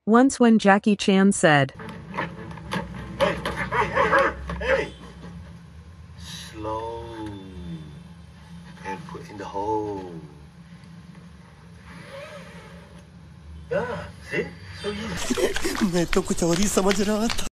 Once when Jackie Chan said, Hey, hey, hey, hey, hey! Slow and put in the hole. Yeah, see? So easy. मैं तो कुछ और ही समझ रहा था